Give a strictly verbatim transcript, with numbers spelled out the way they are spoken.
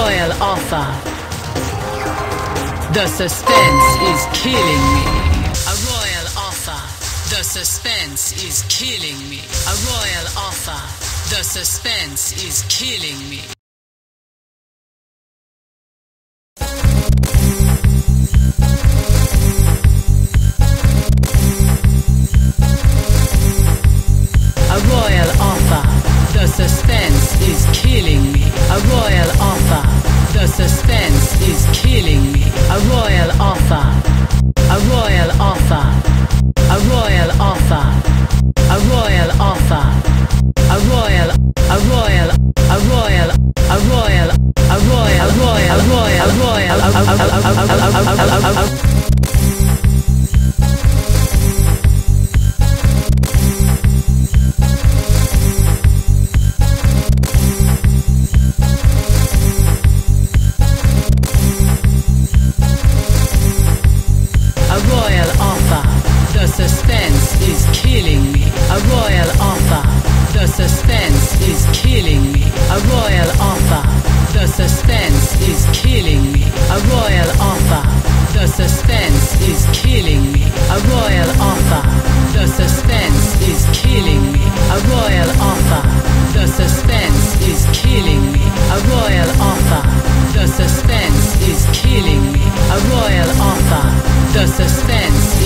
royal offer. The suspense is killing me. A royal offer. The suspense is killing me. A royal offer. The suspense is killing me. A royal offer. The suspense is killing me. A royal offer. The suspense is killing me. A royal offer. A royal offer. A royal offer. A royal offer. A royal. A royal. A royal. A royal. A royal. A royal. A royal. A royal. Suspense is killing me. A royal offer. The suspense is killing me. A royal offer. The suspense is killing me. A royal offer. The suspense is killing me. A royal offer. The suspense is killing me. A royal offer. The suspense is killing me. A royal offer. The suspense is killing me. A royal offer. The suspense